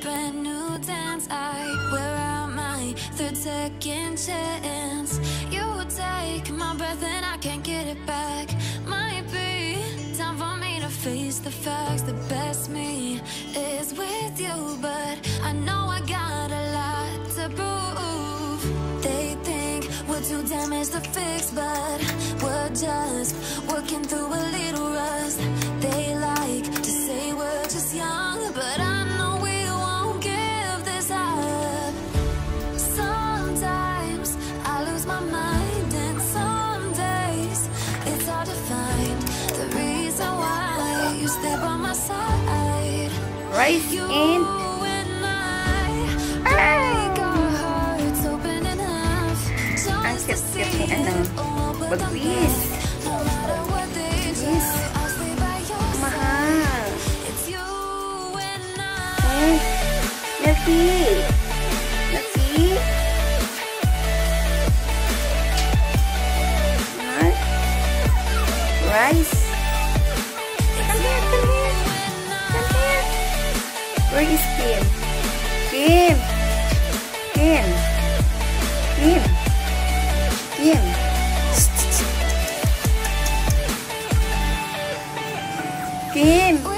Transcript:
brand new dance. I wear out my third second chance. You take my breath and I can't get it back. Might be time for me to face the facts. The best me is with you, but I know I got a lot to prove. They think we're too damaged to fix, but we're just working through a little rust. They like to say we're just young, but I know we won't give this up. Sometimes I lose my mind, and some days it's hard to find the reason why you stay by my side. Rice You and and I break our hearts open enough just to see it all, but the best, no matter what they do, I'll stay by your side. It's you and I. Let's see. Rice. Come here. Where is Kim? Kim. Kim.